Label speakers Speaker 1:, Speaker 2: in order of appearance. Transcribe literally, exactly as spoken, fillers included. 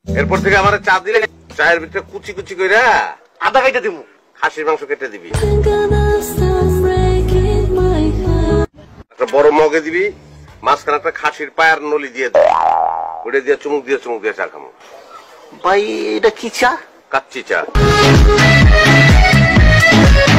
Speaker 1: এরপর থেকে আমার চা দিলে চায়ের ভিতরে কুচি কুচি করে আদা কেটে দিব, খাসির মাংস কেটে দিবি, একটা বড় মগে দিবি, মাঝখানে একটা খাসির পায়ের নলি দিয়ে দিবি, ওটা দিয়ে চুমুক দিয়ে চুমুক দিয়ে চা খাবো।
Speaker 2: ভাই এটা কি চা?
Speaker 1: কাচ্চি চা।